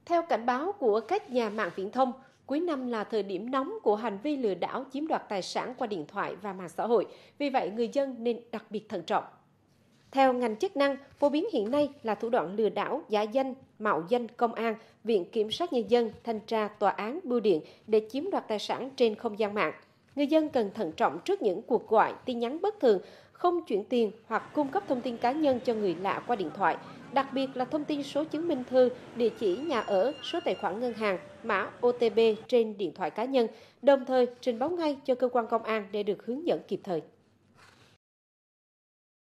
Theo cảnh báo của các nhà mạng viễn thông, cuối năm là thời điểm nóng của hành vi lừa đảo chiếm đoạt tài sản qua điện thoại và mạng xã hội, vì vậy người dân nên đặc biệt thận trọng. Theo ngành chức năng, phổ biến hiện nay là thủ đoạn lừa đảo giả danh, mạo danh công an, viện kiểm sát nhân dân, thanh tra, tòa án, bưu điện để chiếm đoạt tài sản trên không gian mạng. Người dân cần thận trọng trước những cuộc gọi, tin nhắn bất thường, không chuyển tiền hoặc cung cấp thông tin cá nhân cho người lạ qua điện thoại, đặc biệt là thông tin số chứng minh thư, địa chỉ nhà ở, số tài khoản ngân hàng, mã OTP trên điện thoại cá nhân, đồng thời trình báo ngay cho cơ quan công an để được hướng dẫn kịp thời.